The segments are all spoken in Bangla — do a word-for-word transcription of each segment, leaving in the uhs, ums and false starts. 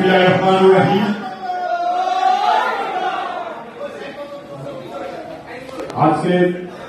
बिस्मिल्लाहिर्रहमानिर्रहीम। আজকে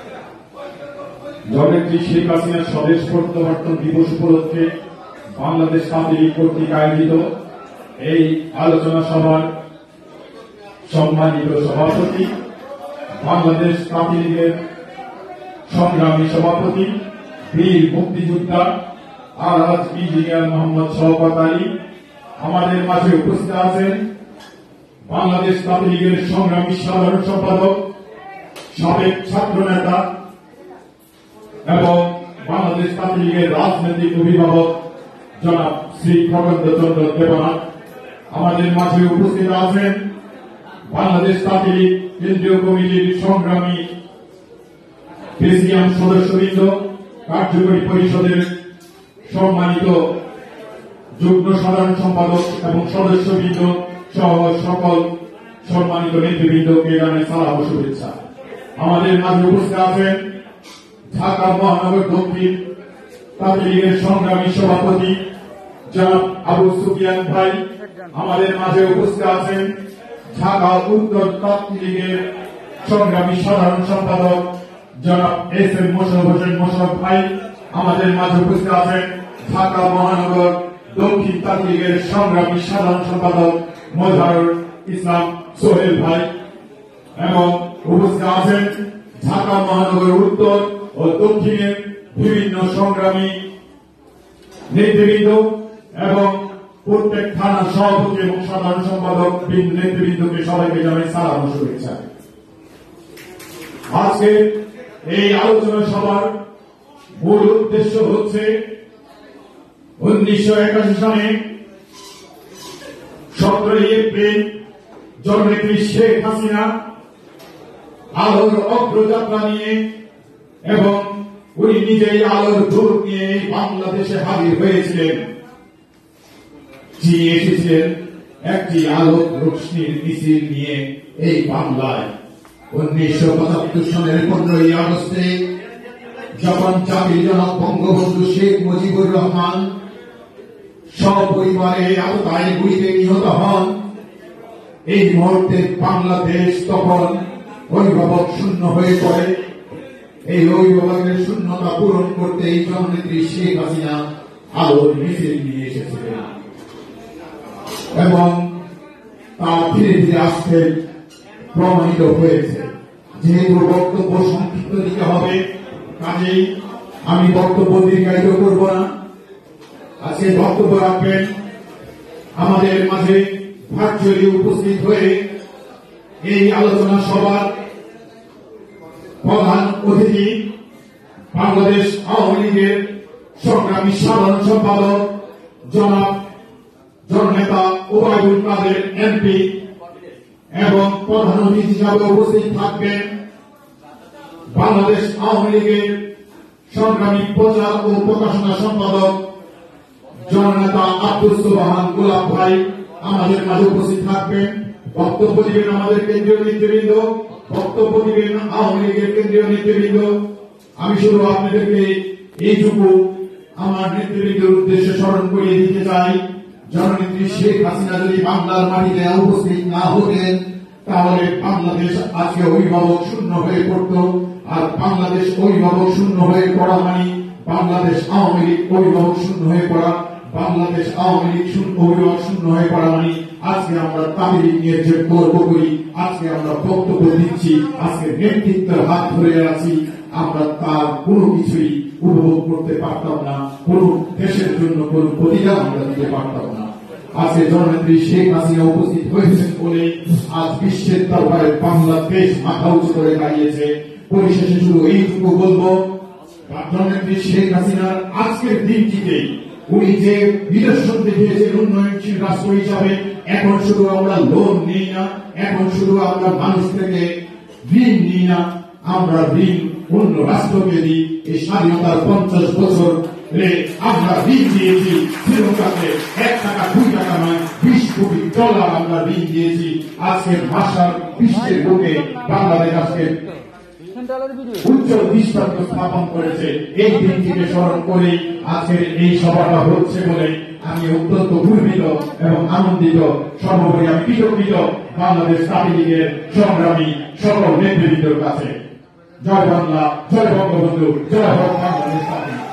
জননেত্রী শেখ হাসিনার স্বদেশ প্রত্যাবর্তন দিবস উপলক্ষে বাংলাদেশ ছাত্র লীগ কর্তৃক আয়োজিত এই আলোচনা সভার সম্মানিত সভাপতি, বাংলাদেশ ছাত্র লীগের সংগ্রামী সভাপতি, বীর মুক্তিযোদ্ধা আলহাজ ইঞ্জিনিয়ার মোহাম্মদ শওকত আলী, আমাদের মাঝে উপস্থিত আছেন বাংলাদেশ ছাত্র লীগের সংগ্রামী সাধারণ সম্পাদক, সাবেক ছাত্র নেতা এবং বাংলাদেশ ছাত্র লীগের রাজনৈতিক অভিভাবক জনাব শ্রী খগেন্দ্র চন্দ্র দেবনাথ। আমাদের মাঝে উপস্থিত আছেন বাংলাদেশ ছাত্র লীগ কেন্দ্রীয় কমিটির সংগ্রামী প্রেসিডিয়াম সদস্যবৃন্দ, কার্যকরী পরিষদের সম্মানিত যুগ্ম সাধারণ সম্পাদক এবং সদস্যবৃন্দ সহ সকল সম্মানিত নেতৃবৃন্দকে জানাই সালাম ও শুভেচ্ছা। আমাদের মাঝে উপস্থিত আছেন ঢাকা মহানগর দক্ষিণ ছাত্র লীগের সংগ্রামী সভাপতি জনাব আবু সুফিয়ান ভাই। আমাদের মাঝে উপস্থিত আছেন ঢাকা উত্তর ছাত্র লীগের সংগ্রামী সাধারণ সম্পাদক জনাব এস এম মোশাররফ হোসেন মোশাররফ ভাই। আমাদের মাঝে উপস্থিত আছেন ঢাকা মহানগর দক্ষিণ ছাত্র লীগের সংগ্রামী সাধারণ সম্পাদক মোজাহারুল ইসলাম সোহেল ভাই এবং উপস্থিত আছেন ঢাকা মহানগর উত্তর ও দক্ষিণের বিভিন্ন সংগ্রামী নেতৃবৃন্দ এবং প্রত্যেক থানার সভাপতি এবং সাধারণ সম্পাদক নেতৃবৃন্দকে সবাইকে জানাই সালাম ও শুভেচ্ছা। আজকে এই আলোচনা সভার মূল উদ্দেশ্য হচ্ছে উনিশশো একাশি সালে সতেরোই এপ্রিল জননেত্রী শেখ হাসিনা আলোর অগ্রযাত্রা নিয়ে এবং উনি নিজেই আলোর দূত নিয়ে বাংলাদেশে হাজির হয়েছিলেন। যিনি এসেছিলেন একটি আলোক রশ্মির মিছিল নিয়ে এই বাংলায়। উনিশশো পঁচাত্তর সালের পনেরোই আগস্টে যখন জাতির জনক বঙ্গবন্ধু শেখ মুজিবুর রহমান সপরিবারে আততায়ী গুলিতে নিহত হন, এই মুহূর্তে বাংলাদেশ তখন অভিভাবক শূন্য হয়ে পড়ে। এই অভিভাবকের শূন্যতা পূরণ করতে এই জননেত্রী শেখ হাসিনা আলোর মিছিল নিয়ে এসেছিলেন এবং তা ধীরে ধীরে আসতে প্রমাণিত হয়েছে। যেহেতু বক্তব্য সংক্ষিপ্ত দিতে হবে, কাজেই আমি বক্তব্য দীর্ঘায়িত করব না। আজকে বক্তব্য রাখবেন আমাদের মাঝে ভার্চুয়ালি উপস্থিত হয়ে এই আলোচনা সভার প্রধান অতিথি, বাংলাদেশ আওয়ামী লীগের সংগ্রামী সাধারণ সম্পাদক জনাব জননেতা ওবায়দুল কাদের এমপি এবং প্রধান অতিথি হিসাবে উপস্থিত থাকবেন বাংলাদেশ আওয়ামী লীগের সংগ্রামী প্রচার ও প্রকাশনা সম্পাদক জননেতা আব্দুল সুবহান গোলাপ ভাই আমাদের মাঝে উপস্থিত থাকবেন। বক্তব্য দিবেন আমাদের কেন্দ্রীয় নেতৃবৃন্দ, বক্তব্য দিবেন আওয়ামী লীগের কেন্দ্রীয় নেতৃবৃন্দ। আমি শুধু আপনাদেরকে এইটুকু আমার নেতৃবৃন্দের উদ্দেশ্যে স্মরণ করিয়ে দিতে চাই, জননেত্রী শেখ হাসিনা যদি বাংলার মাটিতে উপস্থিত না হতেন তাহলে বাংলাদেশ আজকে অভিভাবক শূন্য হয়ে পড়ত। আর বাংলাদেশ অভিভাবক শূন্য হয়ে পড়া মানে বাংলাদেশ আওয়ামী লীগ অভিভাবক শূন্য হয়ে পড়া, বাংলাদেশ আওয়ামী লীগ অভিভাবক শূন্য হয়ে পড়া মানে আজকে আমরা তামিল নিয়ে যে গর্ব করি, আজকে আমরা বক্তব্য দিচ্ছি, আজকে নেতৃত্বের হাত ধরে আছি, আমরা তার কোনো কিছুই উপভোগ করতে পারতাম না, কোন দেশের জন্য কোন প্রতিদান আমরা দিতে পারতাম না। আজকে জননেত্রী শেখ হাসিনা উপস্থিত হয়েছেন বলে আজ বিশ্বের দরবারে বাংলাদেশ মাথা উঁচু করে দাঁড়িয়েছে। পরিশেষে শুধু এইটুকু বলবো, জননেত্রী শেখ হাসিনার আজকের দিনটিতে উনি যে নিদর্শন দেখিয়েছেন উন্নয়নশীল রাষ্ট্র হিসাবে, এখন শুধু আমরা লোন নিই না, এখন শুধু আমরা মানুষ থেকে ঋণ নিই না, আমরা ঋণ অন্য রাষ্ট্রকে দিই। এই স্বাধীনতার পঞ্চাশ বছর আমরা ঋণ দিয়েছি শ্রীলঙ্কাতে, এক টাকা দুই টাকা নয় বিশ কোটি ডলার আমরা ঋণ দিয়েছি। আজকের ভাষার বিশ্বের বুকে বাংলাদেশ আজকে উজ্জ্বল দৃষ্টান্ত স্থাপন করেছে। এই দিনটিকে স্মরণ করে আজকের এই সভাটা হচ্ছে বলে আমি অত্যন্ত গর্বিত এবং আনন্দিত, সর্বোপরি আমি কৃতজ্ঞ বাংলাদেশ তাঁতি লীগের সংগ্রামী সকল নেতৃবৃন্দের কাছে। জয় বাংলা, জয় বঙ্গবন্ধু, জয় হোক বাংলাদেশ তাঁতি লীগ।